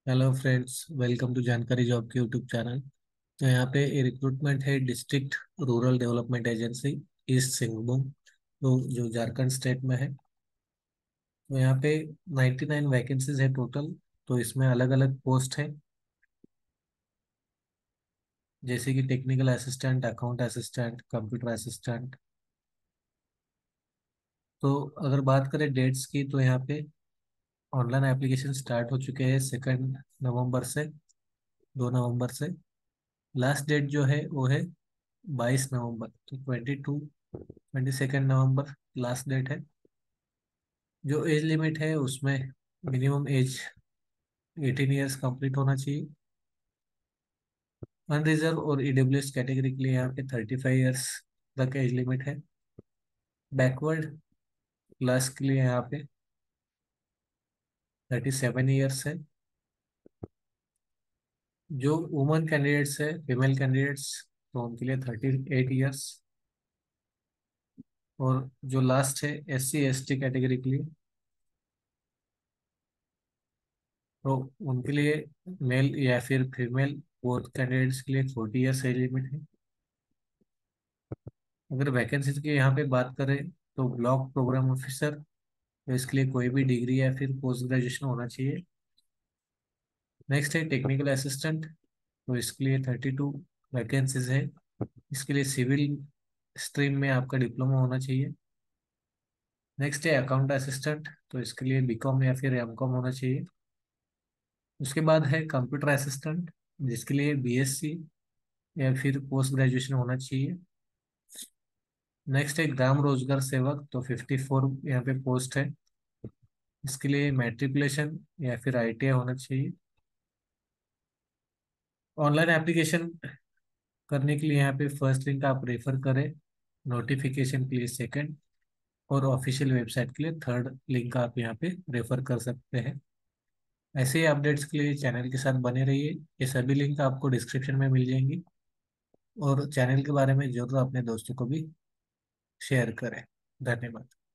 Hello friends, welcome to जानकारी job के YouTube channel. तो यहाँ पे रिक्रूटमेंट है district rural development agency east Singhbhum, तो जो झारखंड स्टेट में है। तो यहाँ पे 99 वैकेंसीज है टोटल। तो इसमें अलग अलग पोस्ट है, जैसे कि technical assistant, account assistant, computer assistant. तो अगर बात करें डेट्स की, तो यहाँ पे ऑनलाइन एप्लीकेशन स्टार्ट हो चुके हैं 2 नवंबर से, 2 नवंबर से। लास्ट डेट जो है वो है 22 नवंबर, तो 22 22 नवंबर लास्ट डेट है। जो एज लिमिट है उसमें मिनिमम एज 18 ईयर्स कंप्लीट होना चाहिए। अनरिजर्व और ईडब्ल्यूएस कैटेगरी के लिए यहाँ पे 35 ईयर्स तक एज लिमिट है। बैकवर्ड क्लास के लिए यहाँ पे 37 ईयर्स है। जो वुमन कैंडिडेट्स है, फीमेल कैंडिडेट्स, तो उनके लिए 38 ईयर्स। और जो लास्ट है एससी एसटी कैटेगरी के लिए, तो उनके लिए मेल या फिर फीमेल बोथ कैंडिडेट्स के लिए 40 ईयर्स एज लिमिट है। अगर वैकेंसीज की यहाँ पे बात करें, तो ब्लॉक प्रोग्राम ऑफिसर, तो इसके लिए कोई भी डिग्री या फिर पोस्ट ग्रेजुएशन होना चाहिए। नेक्स्ट है टेक्निकल असिस्टेंट, तो इसके लिए 32 वैकेंसीज है। इसके लिए सिविल स्ट्रीम में आपका डिप्लोमा होना चाहिए। नेक्स्ट है अकाउंट असिस्टेंट, तो इसके लिए बीकॉम या फिर एमकॉम होना चाहिए। उसके बाद है कंप्यूटर असिस्टेंट, जिसके लिए बीएससी या फिर पोस्ट ग्रेजुएशन होना चाहिए। नेक्स्ट है ग्राम रोजगार सेवक, तो 54 यहाँ पे पोस्ट है। इसके लिए मैट्रिकुलेशन या फिर आईटीआई होना चाहिए। ऑनलाइन एप्लीकेशन करने के लिए यहाँ पे फर्स्ट लिंक आप रेफर करें, नोटिफिकेशन के लिए सेकंड, और ऑफिशियल वेबसाइट के लिए थर्ड लिंक आप यहाँ पे रेफर कर सकते हैं। ऐसे ही अपडेट्स के लिए चैनल के साथ बने रहिए। ये सभी लिंक आपको डिस्क्रिप्शन में मिल जाएंगी। और चैनल के बारे में जरूर अपने दोस्तों को भी शेयर करें। धन्यवाद।